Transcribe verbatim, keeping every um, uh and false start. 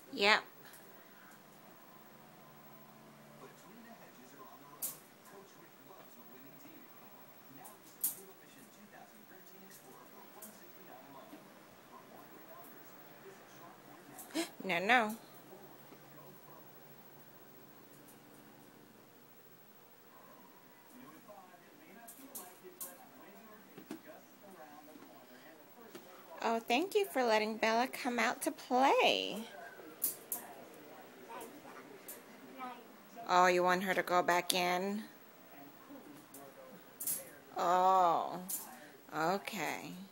Yep. No, no. Oh, thank you for letting Bella come out to play. Oh, you want her to go back in? Oh, okay.